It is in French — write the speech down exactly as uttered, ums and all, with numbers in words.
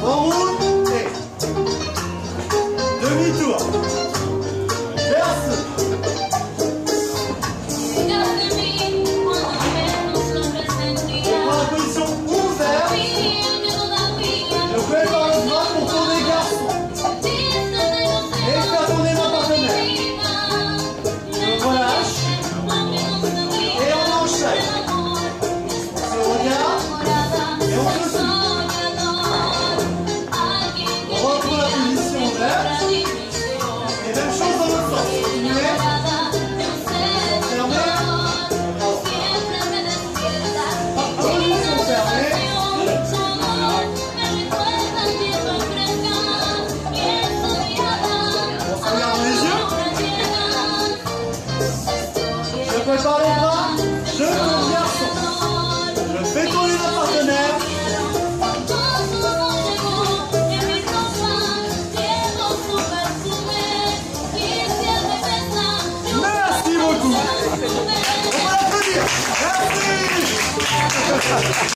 En route et demi-tour. Verse. Dans la position ouverte. Je fais par le bras pour tourner garçon. Et faire tourner ma partenaire. Je relâche. Et on enchaîne. On se regarde. Et on se suit. On retrouve la position ouverte. Et même chose dans l'autre sens. Continuez. Fermez. Position fermée. On se regarde dans les yeux. Je prépare les bras. Je tourne garçon. Je fais tourner ma partenaire. Merci beaucoup. On va l'applaudir. Merci.